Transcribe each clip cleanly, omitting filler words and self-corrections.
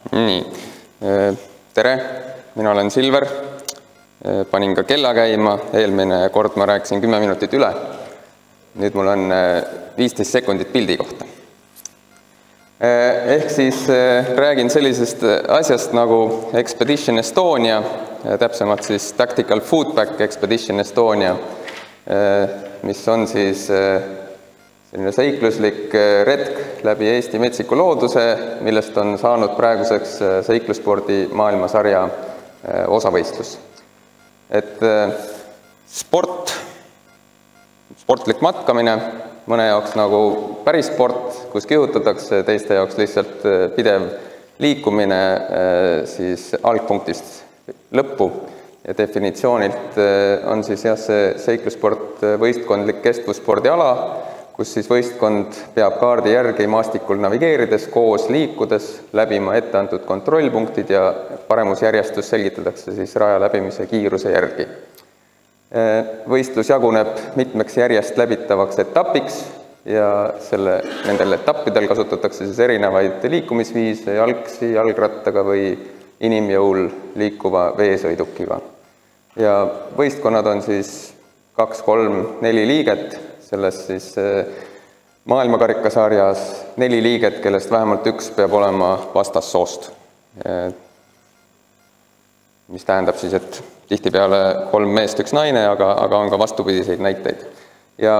Nii, tere, mina olen Silver, panin ka kella käima, eelmine kord ma rääkisin 10 minutit üle, nüüd mul on 15 sekundit pildi kohta. Ehk siis räägin sellisest asjast nagu Expedition Estonia, täpsemalt siis Tactical Foodpack Expedition Estonia, mis on siis selline seikluslik retk läbi Eesti metsiku looduse, millest on saanud praeguseks seiklusspordi maailmasarja osavõistlus. Et sportlik matkamine, mõne jaoks nagu päris sport, kus kihutatakse, teiste jaoks lihtsalt pidev liikumine siis algpunktist lõppu. Ja definitsioonilt on siis see seiklussport võistkondlik kestvusspordiala, kus siis võistkond peab kaardi järgi maastikul navigeerides, koos liikudes, läbima etteantud kontrollpunktid ja paremusjärjestus selgitatakse siis raja läbimise kiiruse järgi. Võistlus jaguneb mitmeks järjest läbitavaks etapiks ja nendel etappidel kasutatakse siis erinevaid liikumisviise, jalgsi, jalgrattaga või inimjõul liikuva veesõidukiga. Ja võistkonnad on siis 2, 3, 4 liiget, selles siis maailmakarikasarjas 4 liiget, kellest vähemalt üks peab olema vastassoost. Mis tähendab siis, et tihtipeale 3 meest, 1 naine, aga on ka vastupidiseid näiteid. Ja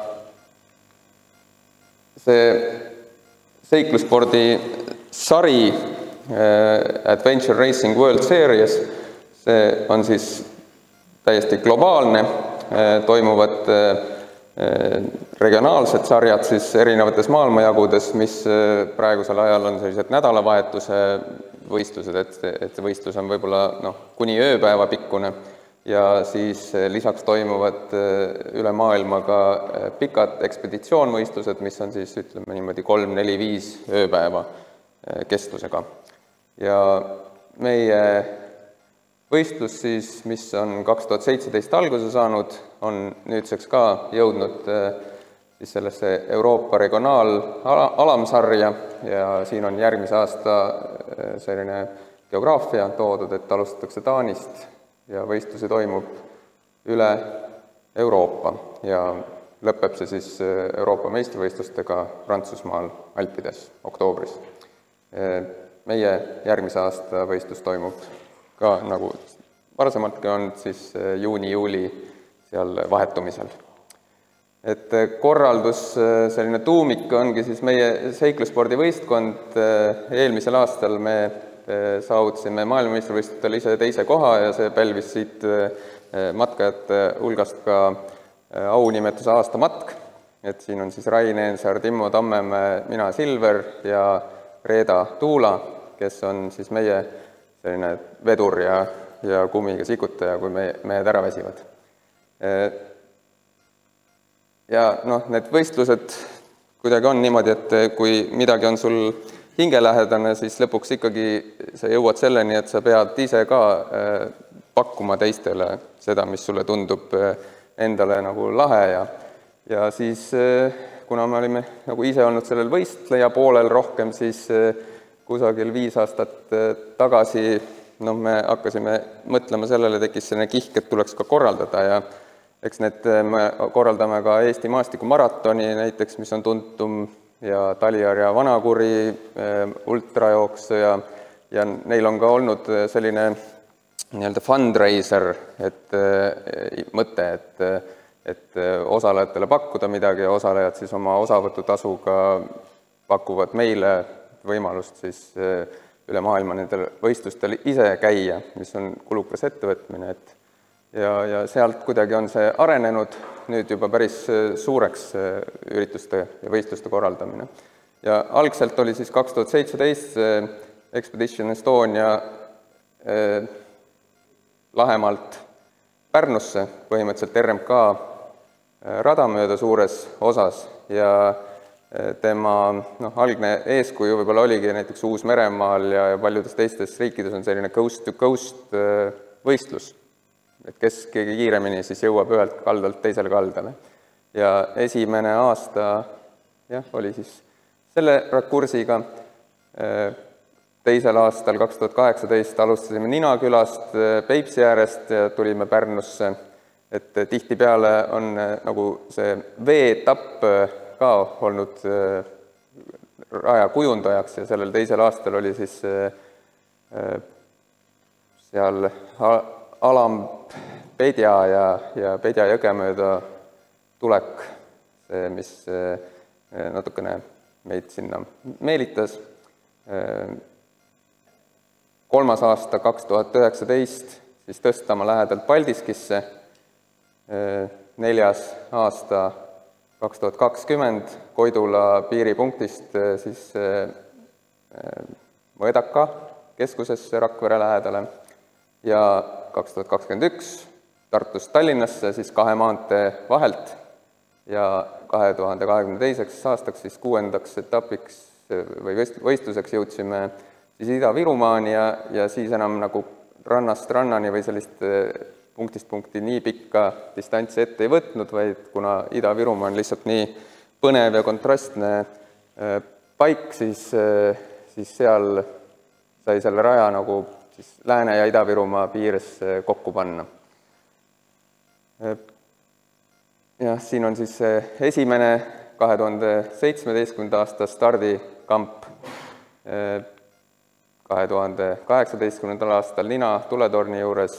see seiklusspordi sari Adventure Racing World Series, see on siis täiesti globaalne, toimuvad regionaalsed sarjad siis erinevates maailmajagudes, mis praegusel ajal on sellised nädalavahetuse võistlused, et see võistlus on võib-olla kuni ööpäeva pikkune ja siis lisaks toimuvad üle maailma ka pikad ekspeditsioonvõistlused, mis on siis ütleme niimoodi 3, 4, 5 ööpäeva kestvusega. Ja meie võistlus siis, mis on 2017 alguse saanud, on nüüdseks ka jõudnud siis sellesse Euroopa regionaalalamsarja ja siin on järgmise aasta selline geograafia toodud, et alustatakse Taanist ja võistlusi toimub üle Euroopa ja lõpeb see siis Euroopa meistrivõistlustega Prantsusmaal Alpides oktoobris. Meie järgmise aasta võistlus toimub ka nagu varasemaltki on siis juuni-juuli seal vahetumisel. Et korraldus, selline tuumik ongi siis meie seiklusspordi võistkond. Eelmisel aastal me saavutasime maailmameistrivõistlustel ise 2. koha ja see pälvis siit matkajate hulgast ka aunimetuse aastamatk. Et siin on siis Rain Eensaar, Timmo Tammemäe, mina Silver ja Reeda Tuula, kes on siis meie selline vedur ja kummiga sikutaja, kui mehed ära väsivad. Ja need võistlused kuidagi on niimoodi, et kui midagi on sul hingelähedane, siis lõpuks ikkagi sa jõuad selleni, et sa pead ise ka pakkuma teistele seda, mis sulle tundub endale nagu lahe ja siis, kuna me olime nagu ise olnud sellel võistleja poolel rohkem, siis kusagil 5 aastat tagasi me hakkasime mõtlema sellele, tekkis selline kihk, et tuleks ka korraldada ja eks me korraldame ka Eesti maastikumaratoni näiteks, mis on tuntum ja Talihärja Vanakuri ultrajooks ja neil on ka olnud selline nii-öelda fundraiser, et mõte, et osalejatele pakkuda midagi ja osalejad siis oma osavõtutasuga pakuvad meile võimalust siis üle maailma nendel võistlustel ise käia, mis on kulukas ettevõtmine. Ja sealt kuidagi on see arenenud nüüd juba päris suureks ürituste ja võistluste korraldamine. Ja algselt oli siis 2017 Expedition Estonia Lahemaalt Pärnusse, põhimõtteliselt RMK rada mööda suures osas ja tema algne eeskuju võib-olla oligi näiteks Uus-Meremaal ja paljudes teistes riikides on selline coast-to-coast võistlus, et kes keegi kiiremini siis jõuab ühelt kaldalt teisele kaldale. Ja esimene aasta oli siis selle rakursiga teisel aastal 2018 alustasime Ninakülast, Peipsi äärest ja tulime Pärnusse, et tihtipeale on nagu see veeetapp ka olnud raja kujundajaks ja sellel teisel aastal oli siis seal Alampedja ja Pedja jõge mööda tulek, mis natukene meid sinna meelitas. Kolmas aasta 2019 siis Tõstamaa lähedalt Paldiskisse, neljas aasta 2020 Koidula piiripunktist siis Mõõdaka keskusesse Rakvere lähedale ja 2021 Tartust Tallinnasse siis 2 maantee vahelt ja 2022. aastaks siis 6. etapiks või võistluseks jõudsime siis Ida-Virumaani ja siis enam nagu rannast rannani või sellist punktist punkti nii pikka distantsi ette ei võtnud, vaid kuna Ida-Virumaa on lihtsalt nii põnev ja kontrastne paik, siis seal sai selle raja nagu siis Lääne- ja Ida-Virumaa piires kokku panna. Ja siin on siis esimene 2017. aasta stardikamp 2018. aastal Nina tuletorni juures,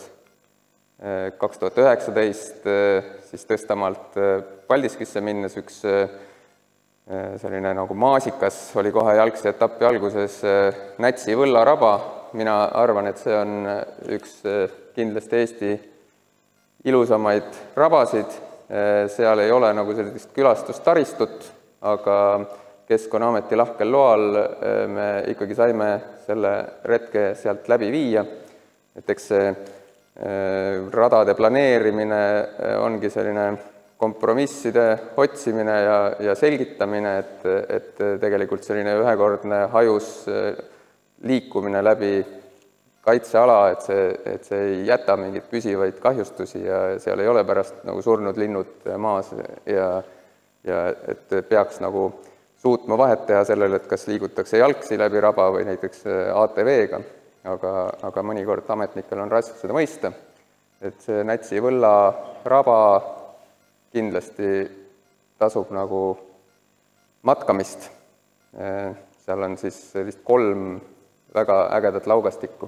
2019 siis Tõstamaalt Paldiskisse minnes üks selline nagu maasikas oli kohe jalgsi etapi alguses Nätsi võllaraba. Mina arvan, et see on üks kindlasti Eesti ilusamaid rabasid. Seal ei ole nagu sellist külastustaristut, aga Keskkonnaameti lahkel loal me ikkagi saime selle retke sealt läbi viia. Et eks see radade planeerimine ongi selline kompromisside otsimine ja selgitamine, et tegelikult selline ühekordne hajus liikumine läbi kaitseala, et see ei jäta mingeid püsivaid kahjustusi ja seal ei ole pärast nagu surnud linnud maas ja et peaks nagu suutma vahet teha sellele, et kas liigutakse jalgsi läbi raba või näiteks ATV-ga, aga mõnikord ametnikel on raske seda mõista. Et see Nätsi võlla raba kindlasti tasub nagu matkamist. Seal on siis sellist 3 väga ägedat laugastikku.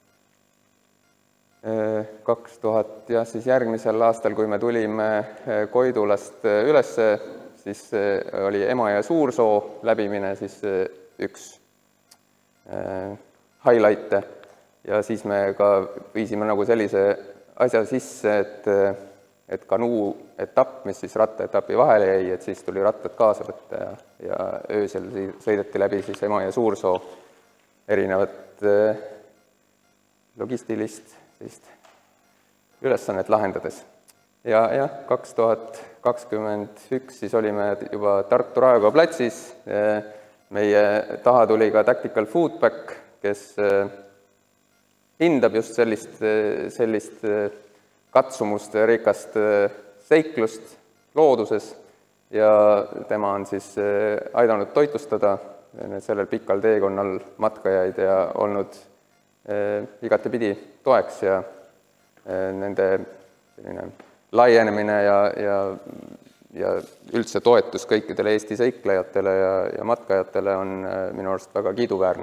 2000 ja siis järgmisel aastal, kui me tulime Koidulast ülesse, siis oli Emajõe Suursoo läbimine siis üks highlight'e ja siis me ka viisime nagu sellise asja sisse, et kanuu etapp, mis siis rattaetapi vahele jäi, et siis tuli rattad kaasa võtta ja öösel sõideti läbi siis Emajõe Suursoo erinevat logistilist ülesannet lahendades. Ja 2021 siis olime juba Tartu Raekoja platsis. Meie taha tuli ka Tactical Foodback, kes hindab just sellist katsumuste rikast seiklust looduses ja tema on siis aidanud toitlustada sellel pikal teekonnal matkajaid ja olnud igatepidi toeks ja nende selline laienemine ja üldse toetus kõikidele Eesti seiklejatele ja matkajatele on minu arust väga kiiduväärne.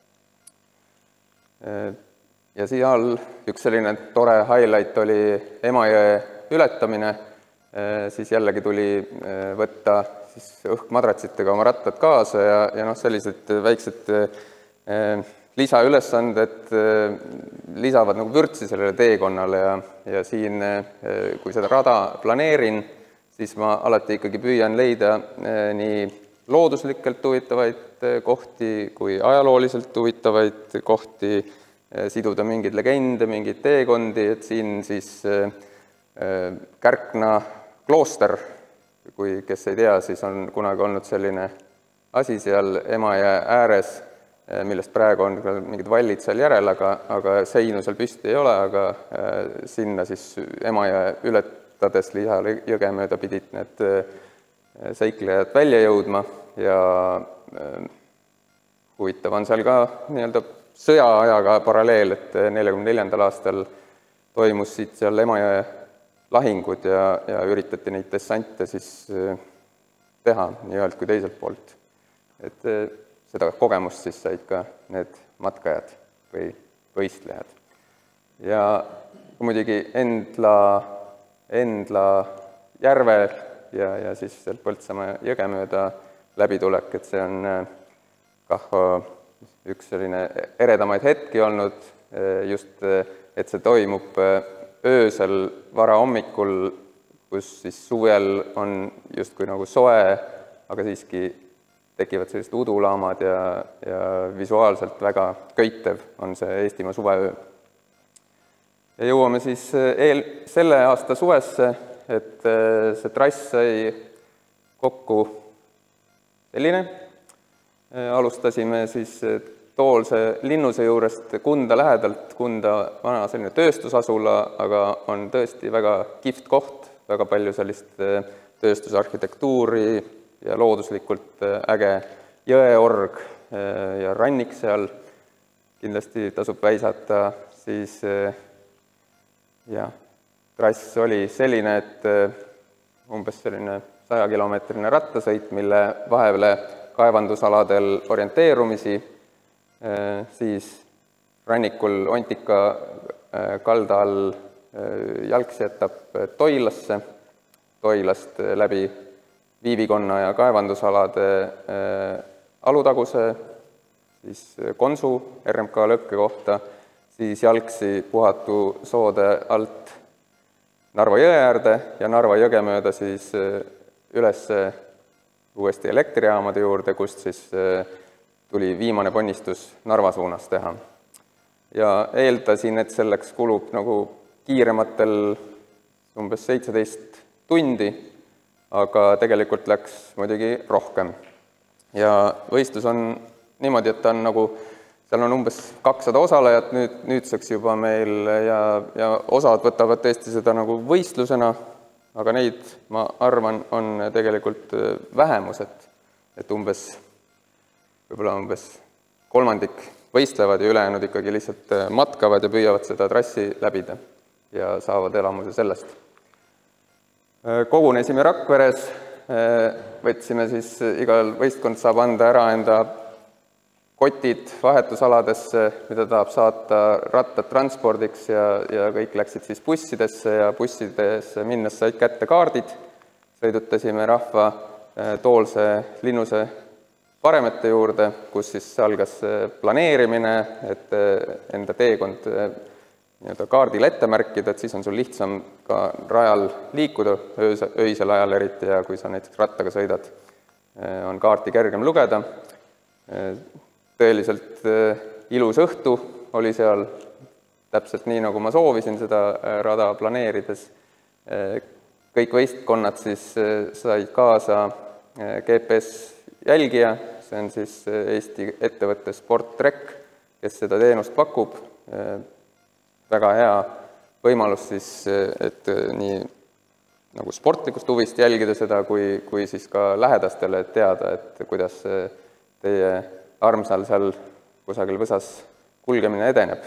Ja seal üks selline tore highlight oli Emajõe ületamine, siis jällegi tuli võtta siis õhkmadratsitega oma rattad kaasa ja sellised väiksed lisaülesanded lisavad nagu vürtsi sellele teekonnale ja siin, kui seda rada planeerin, siis ma alati ikkagi püüan leida nii looduslikelt huvitavaid kohti kui ajalooliselt huvitavaid kohti, siduda mingeid legende, mingeid teekondi, et siin siis Kärkna klooster, kui kes ei tea, siis on kunagi olnud selline asi seal Emajõe ääres, millest praegu on mingid vallid seal järel, aga seinu seal püsti ei ole, aga sinna siis Emajõe ületades jõge mööda pidid need seiklejad välja jõudma ja huvitav on seal ka nii-öelda sõjaajaga paralleel, et 1944. aastal toimusid seal Emajõe lahingud ja üritati neid dessante siis teha nii ühelt kui teiselt poolt. Et seda kogemust siis said ka need matkajad või võistlejad. Ja muidugi Endla järvel ja siis seal Põltsamaa jõge mööda läbitulek, et see on kah üks selline eredamaid hetki olnud, just et see toimub öösel varahommikul, kus siis suvel on justkui nagu soe, aga siiski tekivad sellised udulaamad ja visuaalselt väga köitev on see Eestimaa suveöö. Ja jõuame siis selle aasta suvesse, et see trass sai kokku selline. Alustasime siis Toolse linnuse juurest Kunda lähedalt, Kunda vana selline tööstusasula, aga on tõesti väga kihvt koht, väga palju sellist tööstusarhitektuuri ja looduslikult äge jõeorg ja rannik seal. Kindlasti tasub väisata, siis ja trass oli selline, et umbes selline 100-kilomeetrine rattasõit, mille vahele kaevandusaladel orienteerumisi, siis rannikul Ontika kalda all jalgsi jätab Toilasse, Toilast läbi Viivikonna ja kaevandusalade Alutaguse, siis Konsu RMK lõkke kohta, siis jalgsi Puhatu soode alt Narva jõe äärde ja Narva jõge mööda siis üles uuesti elektrijaamade juurde, kust siis tuli viimane ponnistus Narva suunas teha. Ja eeldasin, et selleks kulub nagu kiirematel umbes 17 tundi, aga tegelikult läks muidugi rohkem. Ja võistlus on niimoodi, et ta on nagu, seal on umbes 200 osalejat nüüdseks juba meil ja osad võtavad tõesti seda nagu võistlusena, aga neid, ma arvan, on tegelikult vähemus, et võib-olla umbes kolmandik võistlevad ja ülejäänud ikkagi lihtsalt matkavad ja püüavad seda trassi läbida ja saavad elamuse sellest. Kogunesime Rakveres, võtsime siis, igal võistkond saab anda ära enda kotid vahetusaladesse, mida tahab saata rattad transpordiks ja kõik läksid siis bussidesse ja bussidesse minnes said kätte kaardid. Sõidutasime rahva Toolse linnuse varemete juurde, kus siis algas planeerimine, et enda teekond kaardil ette märkida, et siis on sul lihtsam ka rajal liikuda öisel ajal eriti ja kui sa näiteks rattaga sõidad, on kaarti kergem lugeda. Tõeliselt ilus õhtu oli seal, täpselt nii, nagu ma soovisin seda rada planeerides. Kõik võistkonnad siis said kaasa GPS-jälgija, see on siis Eesti ettevõtte Sporttrek, kes seda teenust pakub. Väga hea võimalus siis, et nii nagu sportlikust huvist jälgida seda, kui siis ka lähedastele teada, et kuidas teie armsal seal kusagil võsas kulgemine edeneb.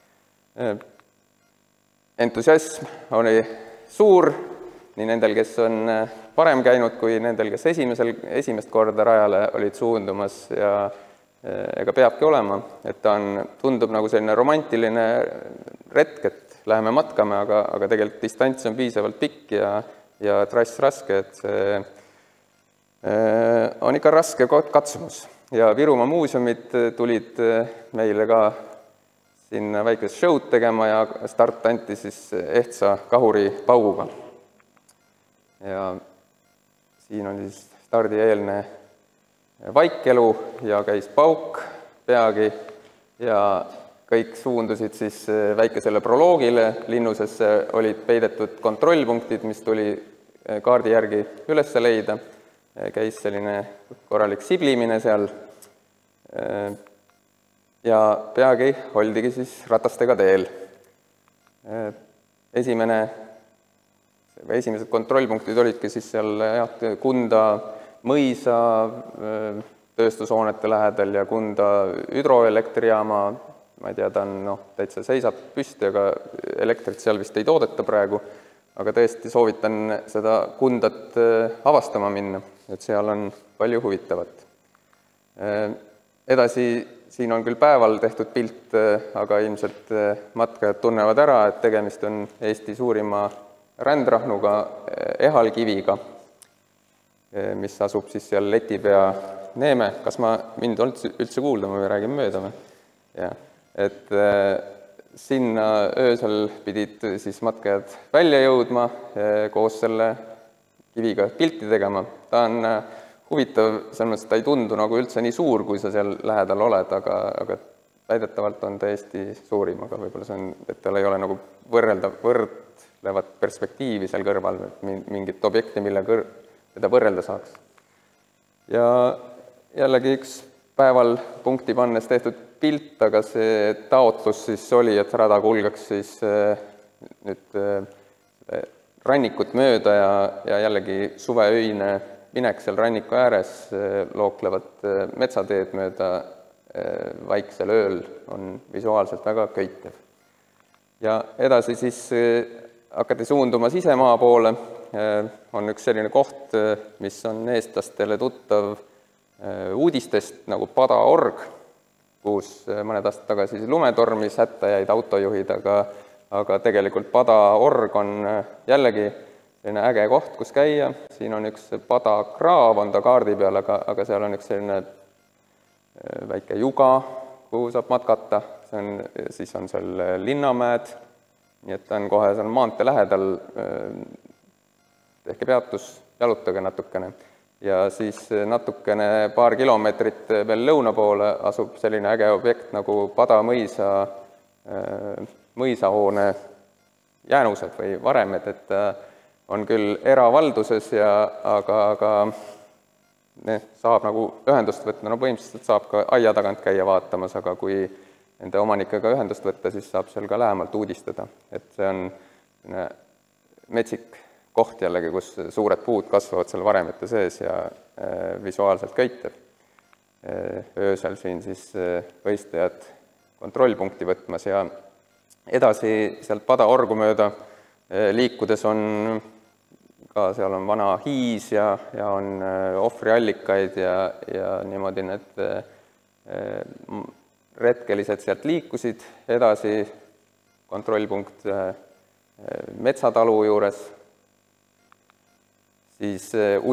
Entusiasm oli suur, nii nendel, kes on varem käinud, kui nendel, kes esimest korda rajale olid suundumas ja ega peabki olema, et ta tundub nagu selline romantiline retk, et läheme matkame, aga tegelikult distants on piisavalt pikk ja trass raske, et see on ikka raske katsumus. Ja Virumaa muuseumid tulid meile ka sinna väikest show'd tegema ja start anti siis ehtsa kahuri pauguga. Ja siin on siis stardieelne vaikelu ja käis pauk peagi ja kõik suundusid siis väikesele proloogile. Linnusesse olid peidetud kontrollpunktid, mis tuli kaardi järgi üles leida. Käis selline korralik siblimine seal ja peagi oldigi siis ratastega teel. Esimesed kontrollpunktid olidki siis seal Kunda mõisa tööstushoonete lähedal ja Kunda hüdroelektrijaama, ma ei tea, ta on täitsa seisab püsti, aga elektrit seal vist ei toodeta praegu, aga tõesti soovitan seda Kundat avastama minna, et seal on palju huvitavat. Edasi, siin on küll päeval tehtud pilt, aga ilmselt matkajad tunnevad ära, et tegemist on Eesti suurima rändrahnuga, ehalkiviga, mis asub siis seal Letipea Neeme. Kas mind on üldse kuulda, ma räägin mööda või? Ja, et sinna öösel pidid siis matkajad välja jõudma koos selle kiviga pilti tegema. Ta on huvitav, selles mõttes ta ei tundu nagu üldse nii suur, kui sa seal lähedal oled, aga väidetavalt on ta Eesti suurim, aga võib-olla see on, et tal ei ole nagu võrdlevat perspektiivi seal kõrval, mingit objekti, mida võrrelda saaks. Ja jällegi üks päeval punkti pannes tehtud pilt, aga see taotlus siis oli, et rada kulgeks siis nüüd rannikut mööda ja jällegi suveöine minek seal ranniku ääres looklevad metsateed mööda vaiksel ööl on visuaalselt väga köitev. Ja edasi siis hakati suunduma sisemaa poole, on üks selline koht, mis on eestlastele tuttav uudistest nagu Padaorg, kus mõned aastad tagasi lumetormis hätta jäid autojuhid, aga tegelikult Padaorg on jällegi selline äge koht, kus käia. Siin on üks Padakraav, on ta kaardi peal, aga seal on üks selline väike juga, kuhu saab matkata. Siis on seal linnamäed, nii et ta on kohe seal maantee lähedal. Tehke peatus, jalutage natukene. Ja siis natukene paar kilomeetrit veel lõuna poole asub selline äge objekt nagu Pada mõisahoone jäänused või varemed, et on küll eravalduses, aga saab nagu ühendust võtta, põhimõtteliselt saab ka aia tagant käia vaatamas, aga kui nende omanikega ühendust võtta, siis saab seal ka lähemalt uudistada. Et see on metsik koht jällegi, kus suured puud kasvavad seal varemete sees ja visuaalselt köitev. Öösel siin siis võistlejad kontrollpunkti võtmas ja edasi sealt Padaorgu mööda liikudes on ka seal on vana hiis ja on ohvriallikaid ja niimoodi need retkelised sealt liikusid edasi kontrollpunkt Metsatalu juures. Siis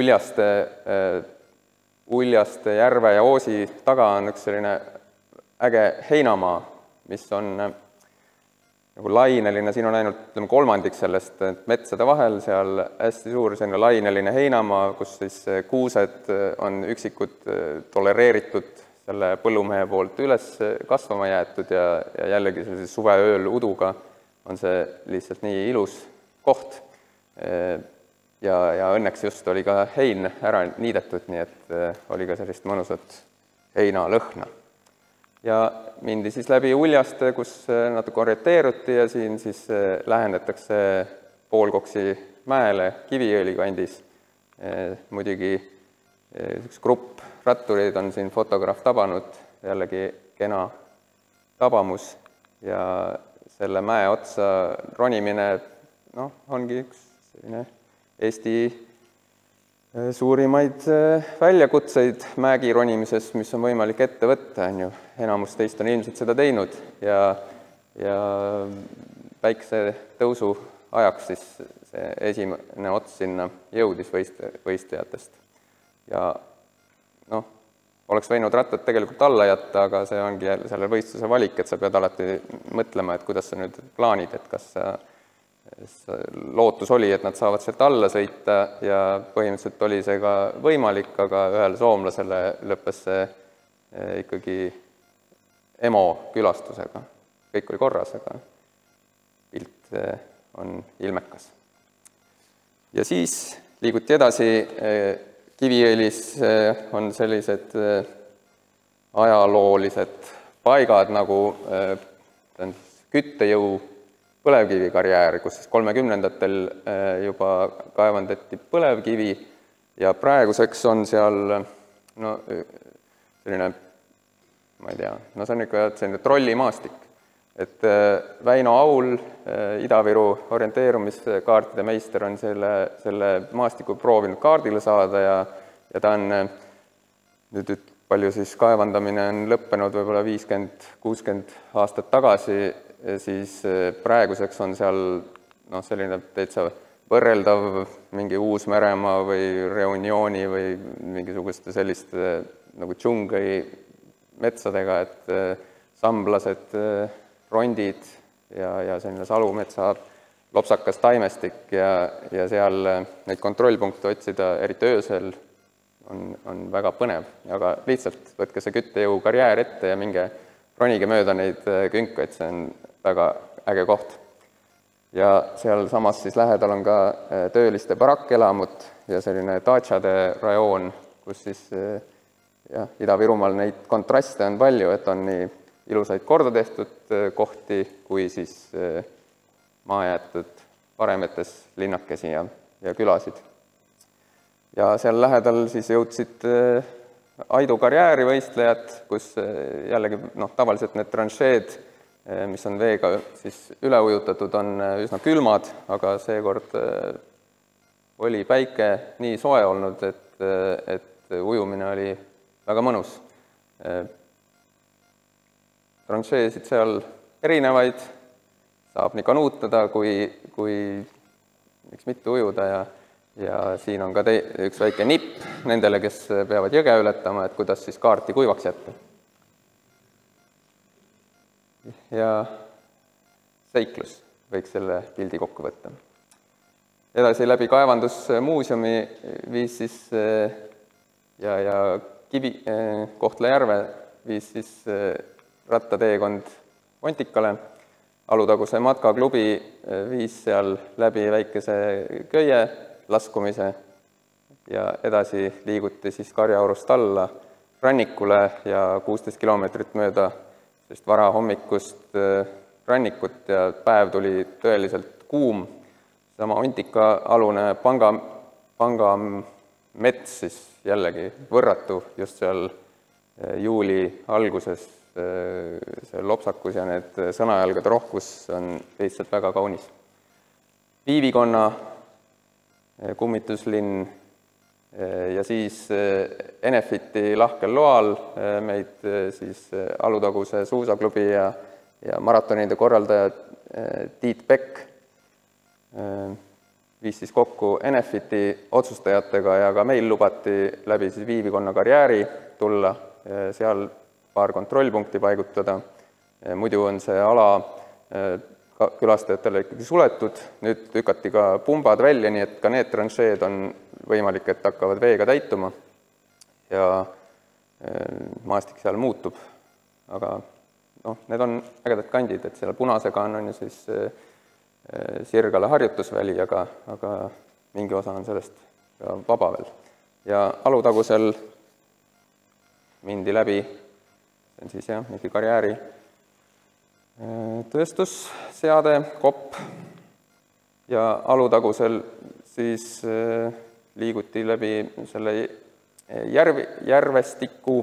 Uljaste järve ja Oosi taga on üks selline äge heinamaa, mis on nagu laineline, siin on ainult kolmandik sellest metsade vahel, seal hästi suur selline laineline heinamaa, kus siis kuused on üksikud tolereeritud selle põllumehe poolt üles kasvama jäetud ja jällegi suveööl uduga on see lihtsalt nii ilus koht. Ja õnneks just oli ka hein ära niidetud, nii et oli ka sellist mõnusat heina lõhna. Ja mindi siis läbi Uljaste, kus natuke orienteeruti ja siin siis lähenetakse Poolkoksi mäele Kiviõli kandis. Muidugi üks grupp rattureid on siin fotograaf tabanud, jällegi kena tabamus ja selle mäe otsa ronimine ongi üks selline Eesti suurimaid väljakutseid mäegi ronimises, mis on võimalik ette võtta, enamus teist on ilmselt seda teinud ja päikse tõusu ajaks siis see esimene ots sinna jõudis võistlejatest. Ja oleks võinud rattad tegelikult alla jätta, aga see ongi selle võistluse valik, et sa pead alati mõtlema, et kuidas sa nüüd plaanid, et kas lootus oli, et nad saavad sealt alla sõita ja põhimõtteliselt oli see ka võimalik, aga ühel soomlasele lõppes see ikkagi EMO külastusega. Kõik oli korras, aga pilt on ilmekas. Ja siis liiguti edasi. Kiviõlis on sellised ajaloolised paigad nagu küttejõu põlevkivikarjäär, kus 30-ndatel juba kaevandati põlevkivi ja praeguseks on seal selline, ma ei tea, no see on ikka selline trollimaastik. Et Väino Aul, Ida-Viru orienteerumiskaartide meister, on selle maastiku proovinud kaardile saada ja ta on nüüd palju siis kaevandamine on lõppenud võib-olla 50-60 aastat tagasi, siis praeguseks on seal selline täitsa võrreldav mingi Uus-Meremaa või Reunioni või mingisuguste selliste nagu džungli metsadega, et samblased, rondid ja selline salumetsa lopsakas taimestik ja seal neid kontrollpunkte otsida, eriti öösel, on väga põnev. Aga lihtsalt võtke see küttejõu karjäär ette ja minge ronige mööda neid künkaid, see on väga äge koht. Ja seal samas siis lähedal on ka tööliste barakkelamud ja selline Dačade rajoon, kus siis Ida-Virumaal neid kontraste on palju, et on nii ilusaid korda tehtud kohti, kui siis maajäetud paremetes linnakesi ja külasid. Ja seal lähedal siis jõudsid Aidu karjääri võistlejad, kus jällegi tavaliselt need tranšeed, mis on veega siis üle ujutatud, on üsna külmad, aga seekord oli päike nii soe olnud, et ujumine oli väga mõnus. Tranšeesid seal erinevaid, saab nii kanuutada, kui miks mitte ujuda ja siin on ka üks väike nipp nendele, kes peavad jõge ületama, et kuidas siis kaarti kuivaks jätta. Ja seiklus võiks selle pildi kokku võtta. Edasi läbi kaevandusmuuseumi viis siis ja Kohtla-Järve viis siis rattateekond Ontikale. Alutaguse matkaklubi viis seal läbi väikese köie laskumise ja edasi liiguti siis Karjaorust alla rannikule ja 16 kilomeetrit mööda sest varahommikust rannikut ja päev tuli tõeliselt kuum. Sama Ontika alune panga mets siis jällegi võrratu just seal juuli alguses. See lopsakus ja need sõnajalgade rohkus on lihtsalt väga kaunis. Viivikonna kummituslinn ja siis Enefiti lahkel loal meid siis Alutaguse suusaklubi ja maratonide korraldaja Tiit Pekk viis siis kokku Enefiti otsustajatega ja ka meil lubati läbi siis Viivikonna karjääri tulla, seal paar kontrollpunkti paigutada. Muidu on see ala külastajatele ikkagi suletud, nüüd lükati ka pumbad välja, nii et ka need tranšeed on võimalik, et hakkavad veega täituma ja maastik seal muutub. Aga need on ägedad kandid, et selle punasega on ju siis Sirgala harjutusväli, aga mingi osa on sellest ka vaba veel. Ja Alutagusel mindi läbi, see on siis mingi karjääri tööstusseade, kopp ja Alutagusel siis liiguti läbi selle järvestiku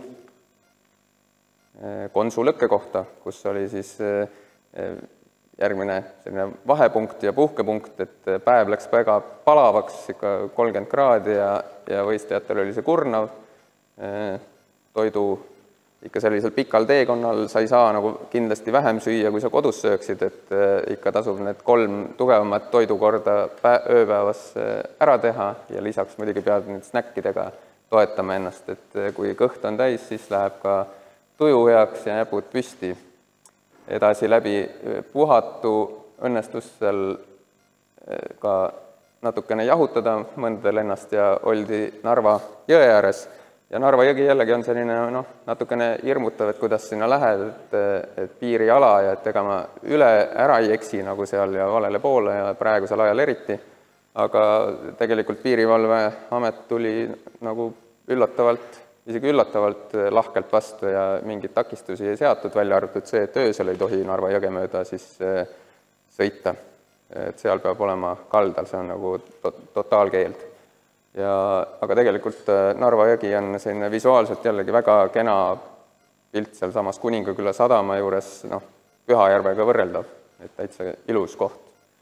Konsulõkke kohta, kus oli siis järgmine selline vahepunkt ja puhkepunkt, et päev läks väga palavaks, ikka 30 kraadi ja võistlejatel oli see kurnav. Toidu ikka sellisel pikal teekonnal sa ei saa nagu kindlasti vähem süüa, kui sa kodus sööksid, et ikka tasub need 3 tugevamat toidukorda ööpäevas ära teha ja lisaks muidugi pead nüüd snäkkidega toetama ennast, et kui kõht on täis, siis läheb ka tuju heaks ja näpud püsti. Edasi läbi puhatu õnnestus seal ka natukene jahutada mõndadel ennast ja oldi Narva jõe ääres. Ja Narva jõgi jällegi on selline natukene hirmutav, et kuidas sinna lähed, et piiriala ja et ega ma üle ära ei eksi nagu seal ja valele poole ja praegusel ajal eriti. Aga tegelikult piirivalveamet tuli nagu isegi üllatavalt lahkelt vastu ja mingeid takistusi ei seatud, välja arvatud see, et öösel ei tohi Narva jõge mööda siis sõita. Et seal peab olema kaldal, see on nagu totaalkeeld. aga tegelikult Narva jõgi on selline visuaalselt jällegi väga kena pilt seal samas Kuningaküla sadama juures, Pühajärvega võrreldav, et täitsa ilus koht.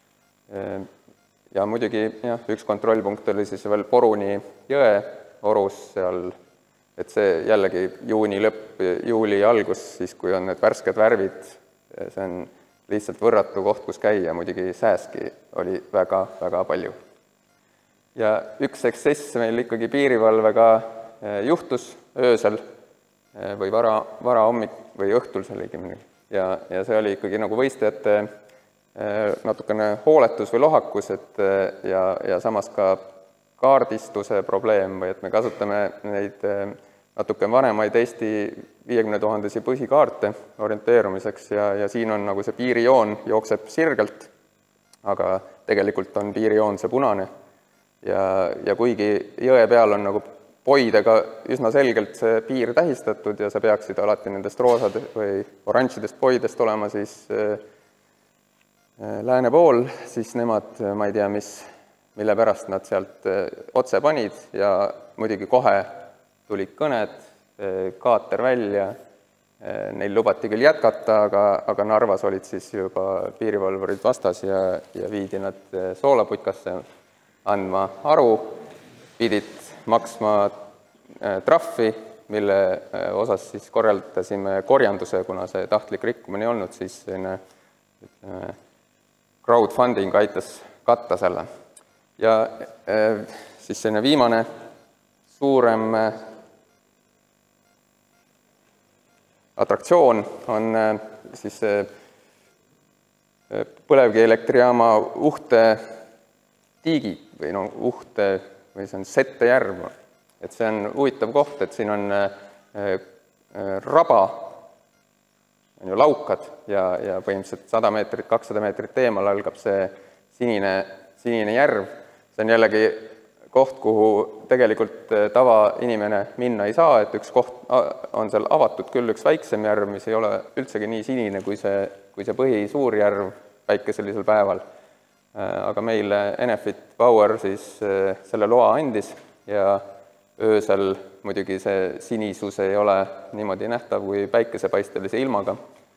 Ja muidugi üks kontrollpunkt oli siis veel Poruni jõe orus seal, et see jällegi juuni lõpp, juuli algus, siis kui on need värsked värvid, see on lihtsalt võrratu koht, kus käia, muidugi sääski oli väga palju. Ja üks eksess meil ikkagi piirivalvega juhtus öösel või vara hommik või õhtul seal õigemini. Ja see oli ikkagi nagu võistlejate natukene hooletus või lohakus, ja samas ka kaardistuse probleem või et me kasutame neid natuke vanemaid Eesti 50 000 põhikaarte orienteerumiseks ja siin on nagu see piirijoon jookseb sirgelt, aga tegelikult on piirijoon see punane. Ja kuigi jõe peal on nagu poidega üsna selgelt see piir tähistatud ja sa peaksid alati nendest roosad või oranžidest poidest olema siis lääne pool, siis nemad, ma ei tea, mille pärast nad sealt otse panid ja muidugi kohe tulid kõned, kaater välja, neil lubati küll jätkata, aga Narvas olid siis juba piirivalvurid vastas ja viidi nad soolaputkasse andma aru, pidid maksma trahvi, mille osas siis korraldasime korjanduse, kuna see tahtlik rikkumine ei olnud, siis crowdfunding aitas katta selle. Ja siis selline viimane suurem atraktsioon on siis põlevkivielektrijaama Uhte tiigi või Uhte või see on Sette järv. Et see on huvitav koht, et siin on raba, on ju laukad ja põhimõtteliselt 100 meetrit, 200 meetrit eemal algab see sinine järv. See on jällegi koht, kuhu tegelikult tavainimene minna ei saa, et üks koht on seal avatud küll üks väiksem järv, mis ei ole üldsegi nii sinine kui see põhisuur järv päikeselisel päeval. Aga meil Enefit Power siis selle loa andis ja öösel muidugi see sinisus ei ole niimoodi nähtav kui päikesepaistelise ilmaga.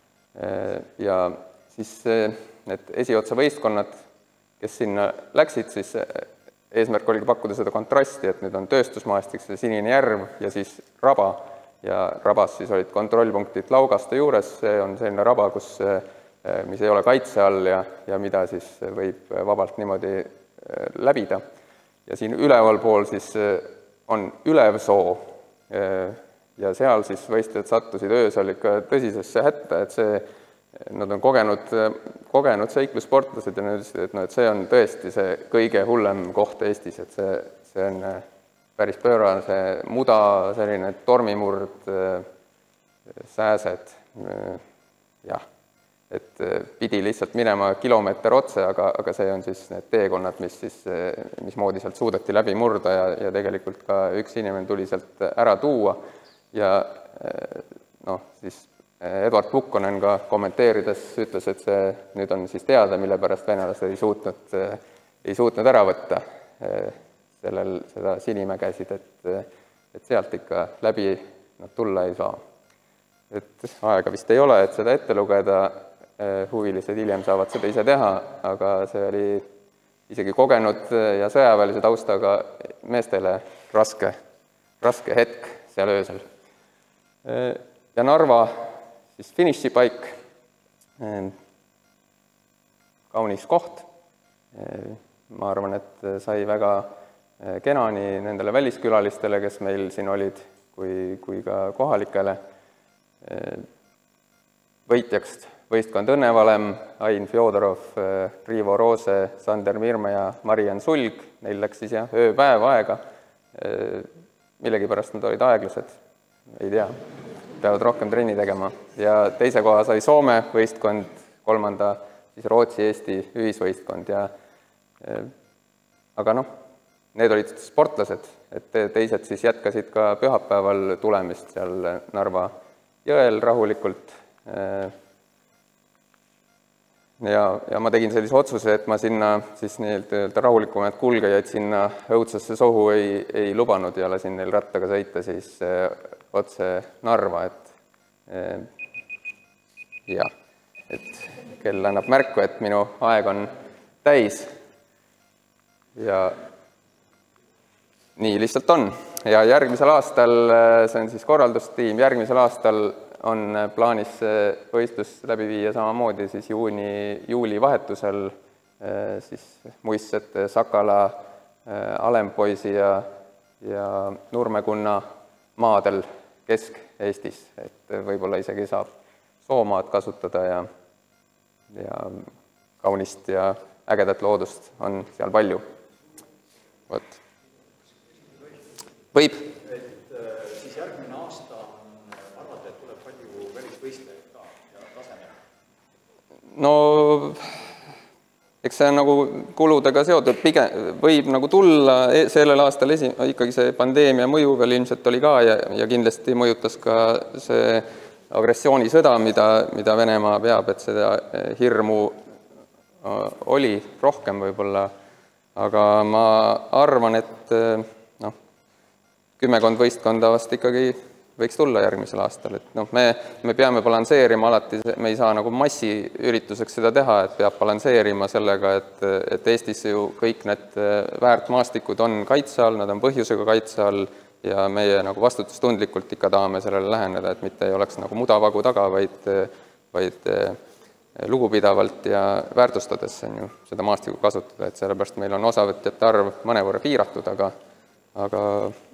Ja siis need esiotsa võistkonnad, kes sinna läksid, siis eesmärk oligi pakkuda seda kontrasti, et nüüd on tööstusmaastik, see sinine järv ja siis raba. Ja rabas siis olid kontrollpunktid Laugaste juures, see on selline raba, mis ei ole kaitse all ja mida siis võib vabalt niimoodi läbida. Ja siin üleval pool siis on Ülevsoo ja seal siis võistlejad sattusid öösel ikka tõsisesse hätta, et nad on kogenud seiklussportlased ja nad ütlesid, et see on tõesti see kõige hullem koht Eestis, et see on päris pöörane, see muda, selline tormimurd, sääsed, jah. Et pidi lihtsalt minema kilomeeter otse, aga see on siis need teekonnad, mismoodi sealt suudeti läbi murda ja tegelikult ka üks inimene tuli sealt ära tuua. Ja siis Edward Pukkonen ka kommenteerides ütles, et see nüüd on siis teada, mille pärast venelased ei suutnud ära võtta seda Sinimägesid, et sealt ikka läbi tulla ei saa. Et aega vist ei ole, et seda ette lugeda, huvilised hiljem saavad seda ise teha, aga see oli isegi kogenud ja sõjaväelise taustaga meestele raske hetk seal öösel. Ja Narva siis finišipaik, kaunis koht. Ma arvan, et sai väga kena nii nendele väliskülalistele, kes meil siin olid, kui ka kohalikele. Võitjaks võistkond Õnnevalem, Ain Fjodorov, Riivo Roose, Sander Mirme ja Marian Sulg. Neil läks siis ööpäev aega. Millegipärast nad olid aeglased, ei tea. Peavad rohkem trenni tegema. Ja teise koha sai Soome võistkond, kolmanda siis Rootsi-Eesti ühisvõistkond. Aga need olid sportlased, et teised siis jätkasid ka pühapäeval tulemist seal Narva jõel rahulikult. ja ma tegin sellise otsuse, et ma sinna siis nii-öelda rahulikumaid kulgejaid sinna õudsasse sohu ei lubanud ja lasin neil rattaga sõita siis otse Narva, et kell annab märku, et minu aeg on täis ja nii lihtsalt on. Ja järgmisel aastal, see on siis korraldustiim, järgmisel aastal on plaanis võistlus läbi viia samamoodi siis juuli vahetusel siis Muistsete, Sakala, Alempoisi ja Nurmekunna maadel Kesk-Eestis, et võib-olla isegi saab Soomaad kasutada ja kaunist ja ägedat loodust on seal palju. Võt. Võib. Siis järgmine aasta arvata, et tuleb palju välisvõistlejaid ka ja tasemel? No, eks see on nagu kuludega seotud, pigem võib nagu tulla sellel aastal ikkagi see pandeemia mõju veel ilmselt oli ka ja kindlasti mõjutas ka see agressioonisõda, mida Venemaa peab, et seda hirmu oli rohkem võib-olla, aga ma arvan, et 10 võistkonda vast ikkagi võiks tulla järgmisel aastal, et me peame balansseerima alati, me ei saa nagu massiürituseks seda teha, et peab balansseerima sellega, et Eestis ju kõik need väärtmaastikud on kaitse all, nad on põhjusega kaitse all ja meie nagu vastutustundlikult ikka tahame sellele läheneda, et mitte ei oleks nagu mudavagu taga, vaid lugupidavalt ja väärtustades seda maastikku kasutada, et sellepärast meil on osavõtjate arv mõnevõrra piiratud, aga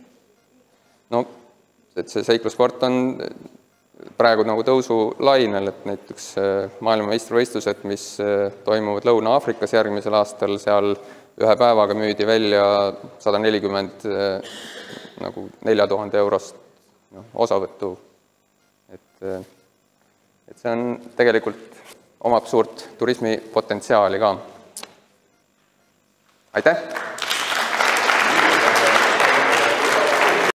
et see seiklusport on praegu nagu tõusulainel, et näiteks maailmameistrivõistlused, mis toimuvad Lõuna-Aafrikas järgmisel aastal, seal ühe päevaga müüdi välja 140 nagu 4000 eurost osavõttu. Et see on tegelikult omab suurt turismipotentsiaali ka. Aitäh!